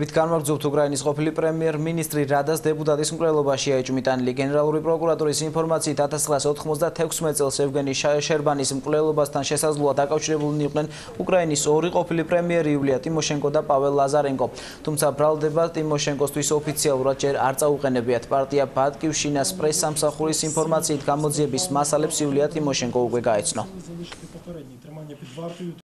Განმაგრძობთ უკრაინის ყოფილი პრემიერ-მინისტრი რადას დეპუტატის მკვლელობაში აიჭმიტანილი გენერალური პროკურატურის ინფორმაციით 1996 წელს ევგენი შერბანის მკვლელობასთან შესაძლოა დაკავშირებულნი იყვნენ უკრაინის ორი ყოფილი პრემიერი იულია ტიმოშენკო და პაվել ლაზარენკო. Თუმცა ბრალდება ტიმოშენკოსთვის ოფიციალურად ჯერ არ წაუყენებიათ. პარტია ბატკივშინას პრესსამსახურის ინფორმაციით გამოძიების მასალებს იულია ტიმოშენკო უკვე გაეცნო.